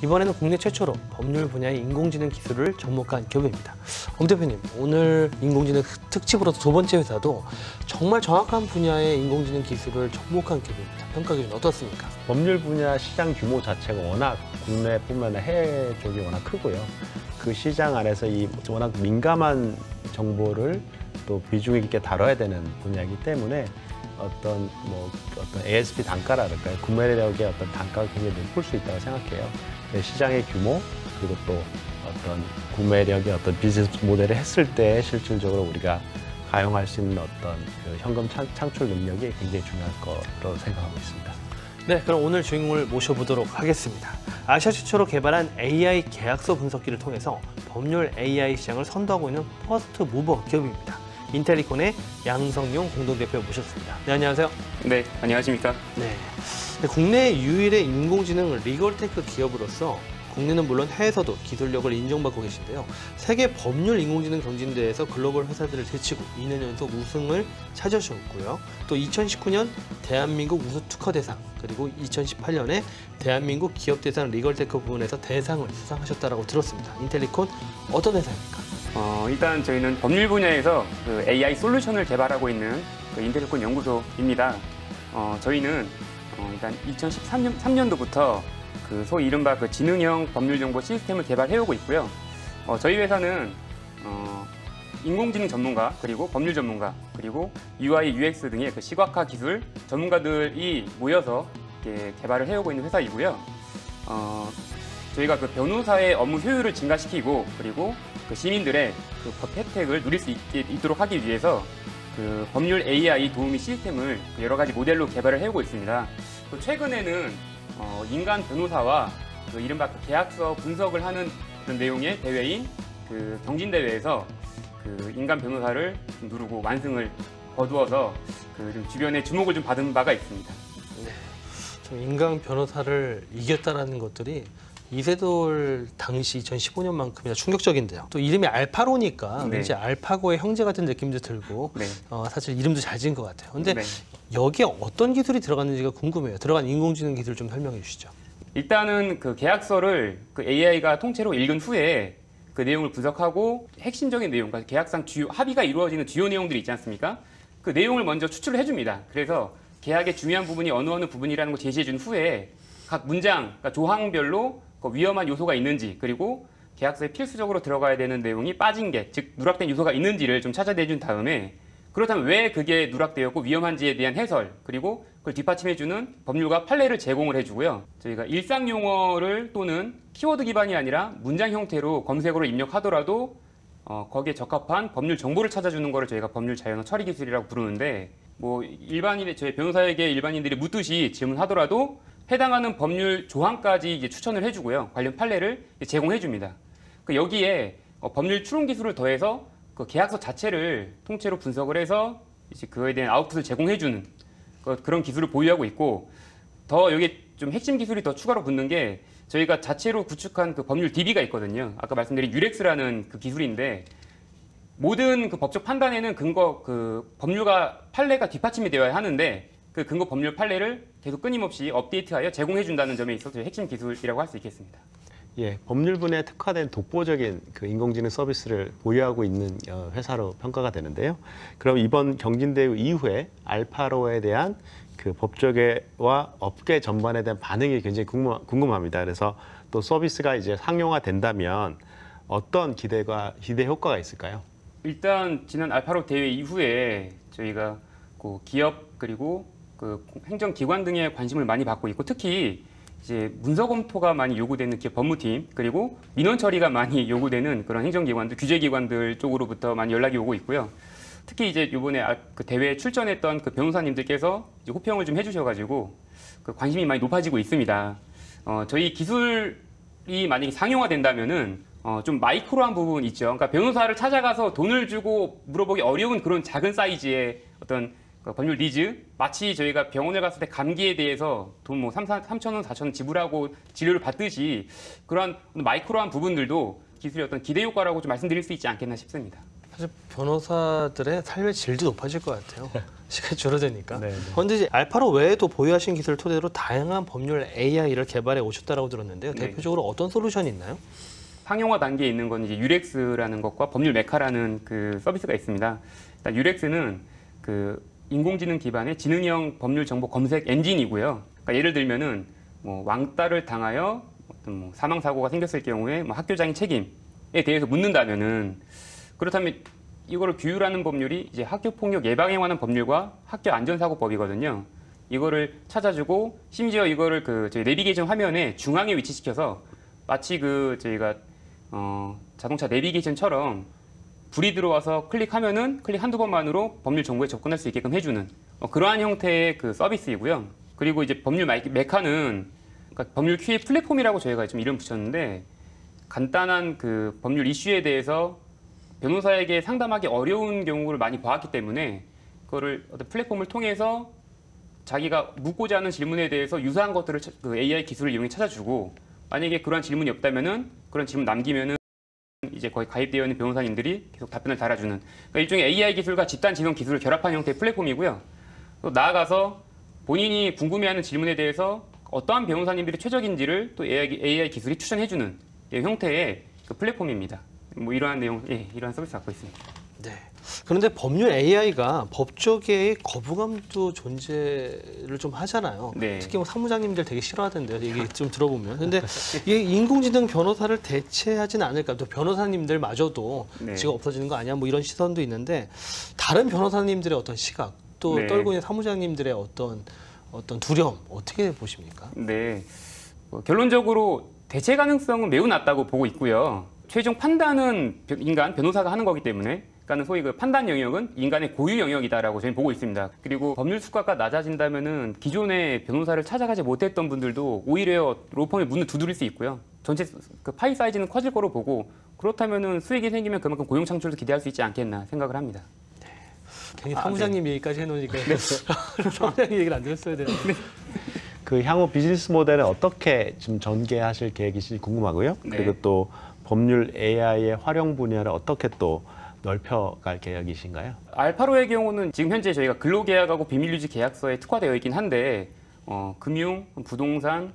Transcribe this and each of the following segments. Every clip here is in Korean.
이번에는 국내 최초로 법률 분야의 인공지능 기술을 접목한 기업입니다. 엄 대표님, 오늘 인공지능 특집으로 두 번째 회사도 정말 정확한 분야의 인공지능 기술을 접목한 기업입니다. 평가 기준 어떻습니까? 법률 분야 시장 규모 자체가 워낙 국내뿐만 아니라 해외 쪽이 워낙 크고요. 그 시장 안에서 이 워낙 민감한 정보를 또 비중 있게 다뤄야 되는 분야이기 때문에 어떤 ASP 단가랄까요? 구매력의 어떤 단가가 굉장히 높을 수 있다고 생각해요. 시장의 규모 그리고 또 어떤 구매력의 어떤 비즈니스 모델을 했을 때 실질적으로 우리가 가용할 수 있는 어떤 그 현금 창출 능력이 굉장히 중요할 거로 생각하고 있습니다. 네, 그럼 오늘 주인공을 모셔보도록 하겠습니다. 아시아 최초로 개발한 AI 계약서 분석기를 통해서 법률 AI 시장을 선도하고 있는 퍼스트 무버 기업입니다. 인텔리콘의 양성용 공동대표 모셨습니다. 네, 안녕하세요. 네, 안녕하십니까. 네, 국내 유일의 인공지능 리걸테크 기업으로서 국내는 물론 해외에서도 기술력을 인정받고 계신데요. 세계 법률 인공지능 경진대회에서 글로벌 회사들을 제치고 2년 연속 우승을 차지하셨고요. 또 2019년 대한민국 우수 특허 대상, 그리고 2018년에 대한민국 기업 대상 리걸테크 부문에서 대상을 수상하셨다고 들었습니다. 인텔리콘 어떤 회사입니까? 일단 저희는 법률 분야에서 그 AI 솔루션을 개발하고 있는 그 인텔리콘 연구소입니다. 저희는 일단 2013년도부터 그 소위 이른바 그 지능형 법률 정보 시스템을 개발해오고 있고요. 저희 회사는 인공지능 전문가, 그리고 법률 전문가, 그리고 UI, UX 등의 그 시각화 기술 전문가들이 모여서 이렇게 개발을 해오고 있는 회사이고요. 저희가 그 변호사의 업무 효율을 증가시키고, 그리고 그 시민들의 그 법 혜택을 누릴 수 있도록 하기 위해서 그 법률 AI 도우미 시스템을 여러 가지 모델로 개발을 해오고 있습니다. 또 최근에는 인간 변호사와 그 이른바 그 계약서 분석을 하는 그런 내용의 대회인 그 경진대회에서 그 인간 변호사를 좀 누르고 완승을 거두어서 그 좀 주변에 주목을 좀 받은 바가 있습니다. 네, 좀 인간 변호사를 이겼다라는 것들이 이세돌 당시 2015년만큼이나 충격적인데요. 또 이름이 알파로니까 네. 왠지 알파고의 형제 같은 느낌도 들고 네. 사실 이름도 잘 지은 것 같아요. 근데 네. 여기에 어떤 기술이 들어갔는지가 궁금해요. 들어간 인공지능 기술 좀 설명해 주시죠. 일단은 그 계약서를 그 AI가 통째로 읽은 후에 그 내용을 분석하고 핵심적인 내용, 그러니까 계약상 합의가 이루어지는 주요 내용들이 있지 않습니까? 그 내용을 먼저 추출을 해줍니다. 그래서 계약의 중요한 부분이 어느 부분이라는 걸 제시해준 후에 각 문장, 그러니까 조항별로 그 위험한 요소가 있는지, 그리고 계약서에 필수적으로 들어가야 되는 내용이 빠진 게, 즉 누락된 요소가 있는지를 좀 찾아내준 다음에 그렇다면 왜 그게 누락되었고 위험한지에 대한 해설, 그리고 그걸 뒷받침해주는 법률과 판례를 제공을 해주고요. 저희가 일상 용어를 또는 키워드 기반이 아니라 문장 형태로 검색어를 입력하더라도 거기에 적합한 법률 정보를 찾아주는 거를 저희가 법률 자연어 처리 기술이라고 부르는데, 뭐 저희 변호사에게 일반인들이 묻듯이 질문하더라도 해당하는 법률 조항까지 이제 추천을 해주고요. 관련 판례를 제공해줍니다. 여기에 법률 추론 기술을 더해서 그 계약서 자체를 통째로 분석을 해서 이제 그거에 대한 아웃풋을 제공해주는 그런 기술을 보유하고 있고, 더 여기 좀 핵심 기술이 더 추가로 붙는 게 저희가 자체로 구축한 그 법률 DB가 있거든요. 아까 말씀드린 유렉스라는 그 기술인데, 모든 그 법적 판단에는 법률과 판례가 뒷받침이 되어야 하는데 그 근거 법률 판례를 계속 끊임없이 업데이트하여 제공해준다는 점에 있어서 핵심 기술이라고 할 수 있겠습니다. 예, 법률 분야에 특화된 독보적인 그 인공지능 서비스를 보유하고 있는 회사로 평가가 되는데요. 그럼 이번 경진대회 이후에 알파로에 대한 그 법조계와 업계 전반에 대한 반응이 굉장히 궁금합니다. 그래서 또 서비스가 이제 상용화 된다면 어떤 기대 효과가 있을까요? 일단 지난 알파로 대회 이후에 저희가 그 기업 그리고 그 행정기관 등의 관심을 많이 받고 있고, 특히 이제 문서 검토가 많이 요구되는 기업 법무팀, 그리고 민원 처리가 많이 요구되는 그런 행정기관들, 규제기관들 쪽으로부터 많이 연락이 오고 있고요. 특히 이제 이번에 그 대회에 출전했던 그 변호사님들께서 이제 호평을 좀 해주셔가지고 그 관심이 많이 높아지고 있습니다. 저희 기술이 만약에 상용화된다면은 좀 마이크로한 부분 있죠. 그러니까 변호사를 찾아가서 돈을 주고 물어보기 어려운 그런 작은 사이즈의 어떤 법률 니즈, 마치 저희가 병원에 갔을 때 감기에 대해서 돈 뭐 3,000원, 4,000원 지불하고 진료를 받듯이 그러한 마이크로한 부분들도 기술의 어떤 기대 효과라고 좀 말씀드릴 수 있지 않겠나 싶습니다. 사실 변호사들의 삶의 질도 높아질 것 같아요. 시간이 줄어드니까. 네, 네. 그런데 이제 알파로 외에도 보유하신 기술을 토대로 다양한 법률 AI를 개발해 오셨다고 들었는데요. 네. 대표적으로 어떤 솔루션이 있나요? 상용화 단계에 있는 건 이제 유렉스라는 것과 법률 메카라는 그 서비스가 있습니다. 일단 유렉스는 그 인공지능 기반의 지능형 법률 정보 검색 엔진이고요. 그러니까 예를 들면은 뭐 왕따를 당하여 어떤 뭐 사망 사고가 생겼을 경우에 뭐 학교장의 책임에 대해서 묻는다면은 그렇다면 이거를 규율하는 법률이 이제 학교 폭력 예방에 관한 법률과 학교 안전사고법이거든요. 이거를 찾아주고 심지어 이거를 그 저희 내비게이션 화면에 중앙에 위치시켜서 마치 그 저희가 자동차 내비게이션처럼 불이 들어와서 클릭하면은 클릭 한두 번만으로 법률 정보에 접근할 수 있게끔 해주는 그러한 형태의 그 서비스이고요. 그리고 이제 법률 메카는 그러니까 법률 QA 플랫폼이라고 저희가 좀 이름 붙였는데 간단한 그 법률 이슈에 대해서 변호사에게 상담하기 어려운 경우를 많이 봐왔기 때문에 그거를 어떤 플랫폼을 통해서 자기가 묻고자 하는 질문에 대해서 유사한 것들을 그 AI 기술을 이용해 찾아주고 만약에 그런 질문이 없다면은 그런 질문 남기면은 이제 거기 가입되어 있는 변호사님들이 계속 답변을 달아주는 그러니까 일종의 AI 기술과 집단 지성 기술을 결합한 형태의 플랫폼이고요. 또 나아가서 본인이 궁금해하는 질문에 대해서 어떠한 변호사님들이 최적인지를 또 AI 기술이 추천해주는 형태의 그 플랫폼입니다. 뭐 이러한 내용, 이러한 서비스 갖고 있습니다. 네. 그런데 법률 AI가 법조계의 거부감도 존재를 좀 하잖아요. 네. 특히 뭐 사무장님들 되게 싫어하던데요. 얘기 좀 들어보면. 근데 이 인공지능 변호사를 대체하진 않을까. 또 변호사님들마저도 네. 직업 없어지는 거 아니야. 뭐 이런 시선도 있는데 다른 변호사님들의 어떤 시각 또 네. 떨고 있는 사무장님들의 어떤 두려움 어떻게 보십니까? 네. 결론적으로 대체 가능성은 매우 낮다고 보고 있고요. 최종 판단은 변호사가 하는 거기 때문에 그러니까 소위 그 판단 영역은 인간의 고유 영역이다라고 저희는 보고 있습니다. 그리고 법률 수가가 낮아진다면은 기존의 변호사를 찾아가지 못했던 분들도 오히려 로펌의 문을 두드릴 수 있고요. 전체 그 파이 사이즈는 커질 거로 보고 그렇다면은 수익이 생기면 그만큼 고용 창출도 기대할 수 있지 않겠나 생각을 합니다. 괜히 사무장님 얘기까지 해놓으니까 사무장님 얘기를 안 들었어야 되는데. 그 향후 비즈니스 모델은 어떻게 좀 전개하실 계획이신지 궁금하고요. 네. 그리고 또 법률 AI의 활용 분야를 어떻게 또 넓혀갈 계획이신가요? 알파로의 경우는 지금 현재 저희가 근로계약하고 비밀유지 계약서에 특화되어 있긴 한데 금융, 부동산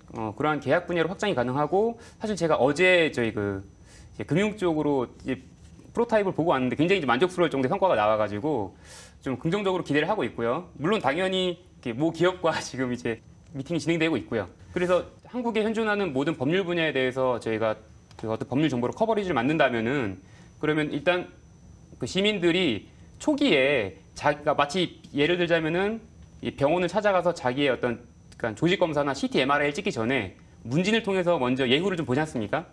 그러한 계약 분야로 확장이 가능하고 사실 제가 어제 저희 그 이제 금융 쪽으로 이제 프로타입을 보고 왔는데 굉장히 이제 만족스러울 정도의 성과가 나와가지고 좀 긍정적으로 기대를 하고 있고요. 물론 당연히 모 기업과 지금 이제 미팅이 진행되고 있고요. 그래서 한국에 현존하는 모든 법률 분야에 대해서 저희가 그 어떤 법률 정보로 커버리지를 만든다면은 그러면 일단 그 시민들이 초기에 자기가 마치 예를 들자면은 이 병원을 찾아가서 자기의 어떤 그러니까 조직 검사나 CT, MRI를 찍기 전에 문진을 통해서 먼저 예후를 좀 보지 않습니까?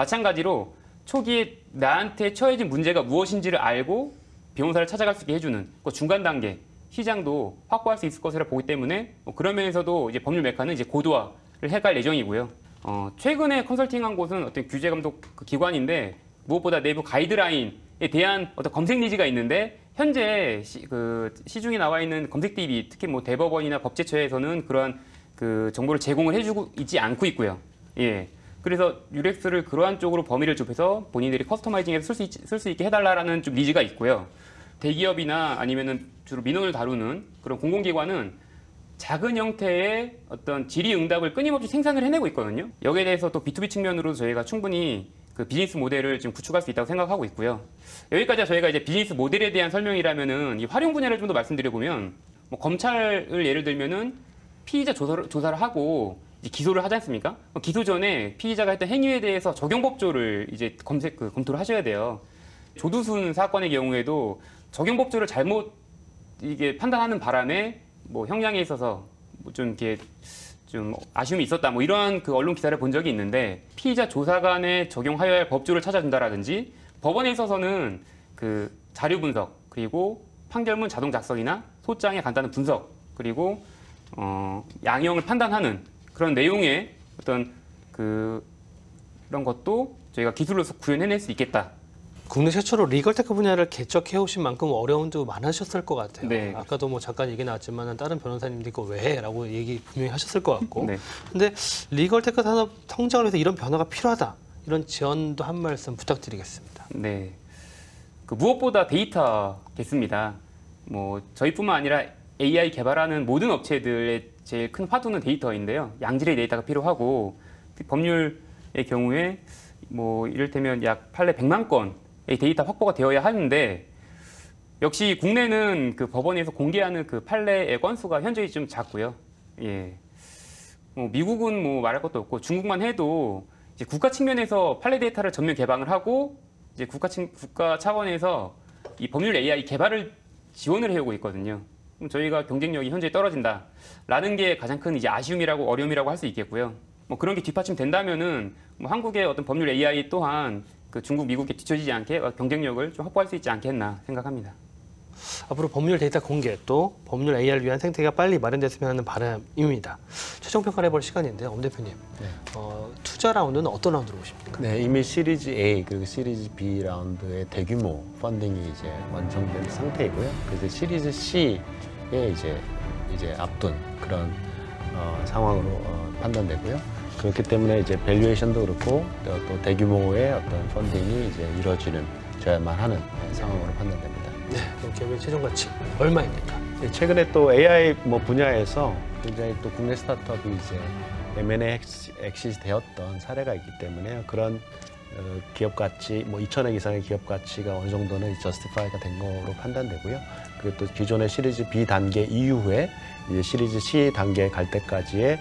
마찬가지로 초기에 나한테 처해진 문제가 무엇인지를 알고 변호사를 찾아갈 수 있게 해주는 그 중간 단계 시장도 확보할 수 있을 것이라 보기 때문에 그런 면에서도 이제 법률 메카는 이제 고도화를 해갈 예정이고요. 최근에 컨설팅한 곳은 어떤 규제 감독 기관인데 무엇보다 내부 가이드라인에 대한 어떤 검색 니즈가 있는데 현재 시중에 나와 있는 검색 DB 특히 뭐 대법원이나 법제처에서는 그러한 그 정보를 제공을 해주고 있지 않고 있고요. 예. 그래서 유렉스를 그러한 쪽으로 범위를 좁혀서 본인들이 커스터마이징해서 쓸 수 있게 해달라는 좀 니즈가 있고요. 대기업이나 아니면은 주로 민원을 다루는 그런 공공기관은 작은 형태의 어떤 질의응답을 끊임없이 생산을 해내고 있거든요. 여기에 대해서 또 B2B 측면으로 저희가 충분히 그 비즈니스 모델을 지금 구축할 수 있다고 생각하고 있고요. 여기까지가 저희가 이제 비즈니스 모델에 대한 설명이라면은 이 활용 분야를 좀 더 말씀드려보면 뭐 검찰을 예를 들면은 피의자 조사를 하고 이제 기소를 하지 않습니까? 기소 전에 피의자가 했던 행위에 대해서 적용법조를 이제 검토를 하셔야 돼요. 조두순 사건의 경우에도 적용법조를 잘못 이게 판단하는 바람에 뭐 형량에 있어서 뭐 좀 이렇게 좀 아쉬움이 있었다 뭐 이런 그 언론 기사를 본 적이 있는데 피의자 조사관에 적용하여야 할 법조를 찾아준다라든지 법원에 있어서는 그 자료 분석 그리고 판결문 자동 작성이나 소장의 간단한 분석 그리고 양형을 판단하는 그런 내용의 어떤 그런 것도 저희가 기술로서 구현해낼 수 있겠다. 국내 최초로 리걸테크 분야를 개척해 오신 만큼 어려움도 많으셨을 것 같아요. 네. 아까도 뭐 잠깐 얘기 나왔지만 다른 변호사님들 이거 왜 해? 라고 얘기 분명히 하셨을 것 같고. 네. 근데 리걸테크 산업 성장을 위해서 이런 변화가 필요하다. 이런 지원도 한 말씀 부탁드리겠습니다. 네. 그 무엇보다 데이터겠습니다. 뭐 저희뿐만 아니라 AI 개발하는 모든 업체들의 제일 큰 화두는 데이터인데요. 양질의 데이터가 필요하고 법률의 경우에 뭐 이를테면 약 판례 100만 건의 데이터 확보가 되어야 하는데 역시 국내는 그 법원에서 공개하는 그 판례의 건수가 현저히 좀 작고요. 예. 뭐 미국은 뭐 말할 것도 없고 중국만 해도 이제 국가 측면에서 판례 데이터를 전면 개방을 하고 이제 국가 차원에서 이 법률 AI 개발을 지원을 해오고 있거든요. 그럼 저희가 경쟁력이 현저히 떨어진다라는 게 가장 큰 이제 아쉬움이라고 어려움이라고 할 수 있겠고요. 뭐 그런 게 뒷받침된다면은 뭐 한국의 어떤 법률 AI 또한 그 중국, 미국에 뒤처지지 않게 경쟁력을 좀 확보할 수 있지 않겠나 생각합니다. 앞으로 법률 데이터 공개 또 법률 AI를 위한 생태가 빨리 마련됐으면 하는 바람입니다. 최종 평가를 해볼 시간인데요. 엄 대표님, 네. 투자 라운드는 어떤 라운드로 보십니까? 네, 이미 시리즈 A 그리고 시리즈 B 라운드의 대규모 펀딩이 이제 완성된 상태이고요. 그래서 시리즈 C에 이제 앞둔 그런 상황으로 판단되고요. 그렇기 때문에 이제 밸류에이션도 그렇고 또 대규모의 어떤 펀딩이 이제 이루어져야만 하는 상황으로 판단됩니다. 네, 그럼 기업의 최종 가치 얼마입니까? 최근에 또 AI 분야에서 굉장히 또 국내 스타트업이 이제 M&A 엑시스 되었던 사례가 있기 때문에 그런 기업 가치, 뭐 2천억 이상의 기업 가치가 어느 정도는 저스티파이가 된 거로 판단되고요. 그리고 또 기존의 시리즈 B 단계 이후에 이제 시리즈 C 단계에 갈 때까지의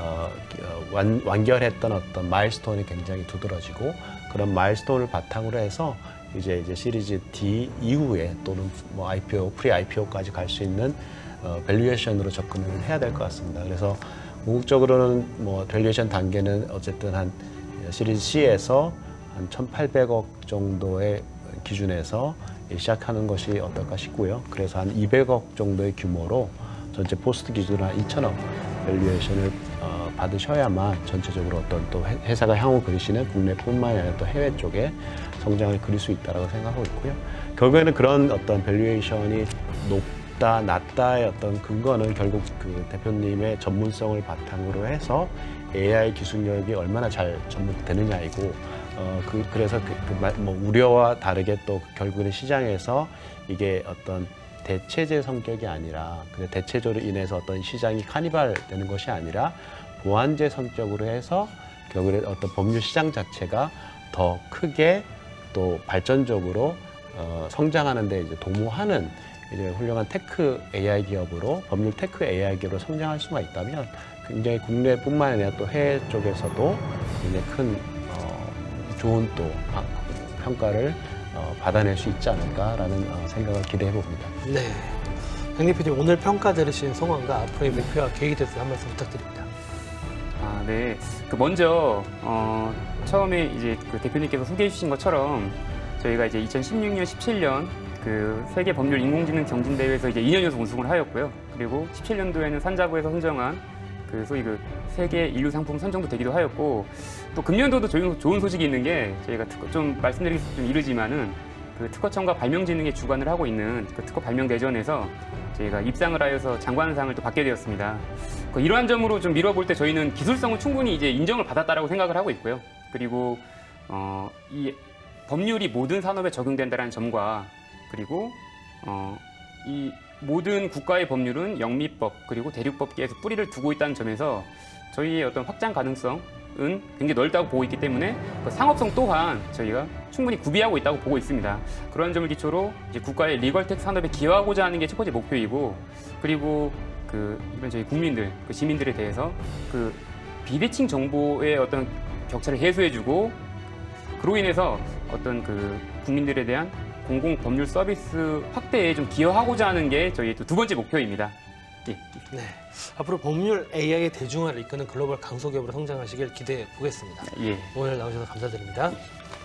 완결했던 어떤 마일스톤이 굉장히 두드러지고 그런 마일스톤을 바탕으로 해서 이제 시리즈 D 이후에 또는 뭐 IPO, 프리 IPO까지 갈 수 있는 밸류에이션으로 접근을 해야 될 것 같습니다. 그래서 궁극적으로는 뭐 밸류에이션 단계는 어쨌든 한 시리즈 C에서 한 1,800억 정도의 기준에서 시작하는 것이 어떨까 싶고요. 그래서 한 200억 정도의 규모로 전체 포스트 기준으로 한 2,000억 밸류에이션을 받으셔야만 전체적으로 어떤 또 회사가 향후 그리시는 국내뿐만 아니라 또 해외 쪽에 성장을 그릴 수 있다고 생각하고 있고요. 결국에는 그런 어떤 밸류에이션이 높다, 낮다의 어떤 근거는 결국 그 대표님의 전문성을 바탕으로 해서 AI 기술력이 얼마나 잘 접목되느냐이고, 그래서 뭐 우려와 다르게 또 결국에는 시장에서 이게 어떤 대체제 성격이 아니라 그 대체제로 인해서 어떤 시장이 카니발되는 것이 아니라 보완제 성격으로 해서 결국에 어떤 법률 시장 자체가 더 크게 또 발전적으로 성장하는 데 이제 도모하는 이제 훌륭한 테크 AI 기업으로 법률 테크 AI 기업으로 성장할 수가 있다면 굉장히 국내뿐만 아니라 또 해외 쪽에서도 굉장히 큰 좋은 또 평가를 받아낼 수 있지 않을까라는 생각을 기대해 봅니다. 네, 양 대표님 오늘 평가 들으신 소감과 앞으로의 목표와 계획에 대해서 한 말씀 부탁드립니다. 아, 네. 그 먼저 처음에 이제 그 대표님께서 소개해 주신 것처럼 저희가 이제 2016년, 17년 그 세계 법률 인공지능 경진 대회에서 이제 2년 연속 우승을 하였고요. 그리고 17년도에는 산자부에서 선정한 그 소위 그 세계 인류 상품 선정도 되기도 하였고, 또 금년도도 좋은 소식이 있는 게 저희가 좀 말씀드리기 좀 이르지만은 그 특허청과 발명진흥에 주관을 하고 있는 그 특허 발명 대전에서 저희가 입상을 하여서 장관상을 또 받게 되었습니다. 이러한 점으로 좀 미뤄볼 때 저희는 기술성을 충분히 이제 인정을 받았다라고 생각을 하고 있고요. 그리고 이 법률이 모든 산업에 적용된다는 점과 그리고 이 모든 국가의 법률은 영미법 그리고 대륙법계에서 뿌리를 두고 있다는 점에서 저희의 어떤 확장 가능성은 굉장히 넓다고 보고 있기 때문에 그 상업성 또한 저희가 충분히 구비하고 있다고 보고 있습니다. 그런 점을 기초로 이제 국가의 리걸텍 산업에 기여하고자 하는 게 첫 번째 목표이고, 그리고 이번 저희 국민들, 그 시민들에 대해서 그 비대칭 정보의 어떤 격차를 해소해주고, 그로 인해서 어떤 그 국민들에 대한 공공 법률 서비스 확대에 좀 기여하고자 하는 게 저희의 또 두 번째 목표입니다. 예. 네, 앞으로 법률 AI의 대중화를 이끄는 글로벌 강소기업으로 성장하시길 기대해 보겠습니다. 예. 오늘 나오셔서 감사드립니다.